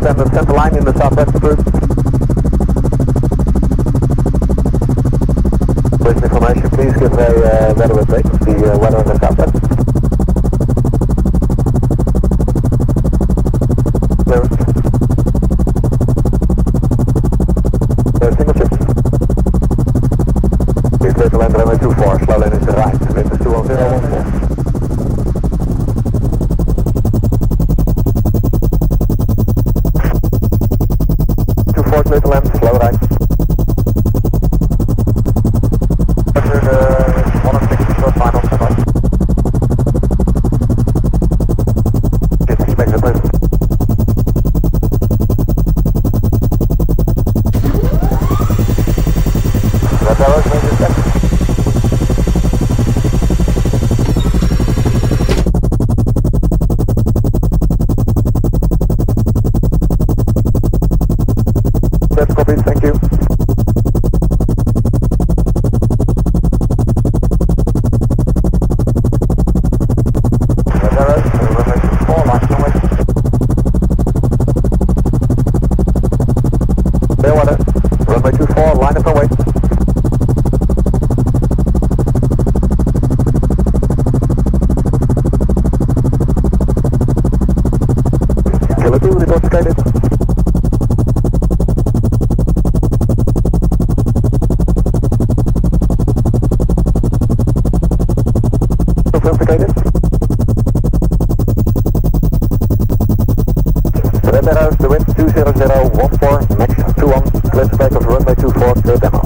standard center line in the southwest group. With information, please give a weather update, the weather in the southwest. Clearance. Single chip. Please clear to land runway 24, slow lane is the right, wind is 21014. 24 clear to land, slow right. After the 106 short final, step up. Just expect the place. Red arrows, major step. That's copied, thank you. Red arrows, runway 24, line up and wait. Clearwater, runway 24, line up and wait. Kilo 2, report to guided. Confirmed. Red arrows, the wind 20014, max 21, clear to take off runway 24, clear demo.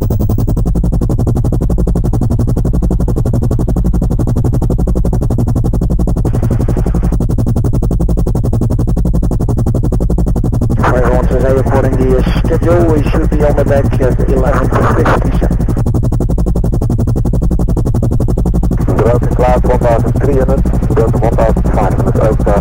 Everyone today reporting the schedule, we should be on the deck at 11:57. Broken cloud 1300, broken 1500, ook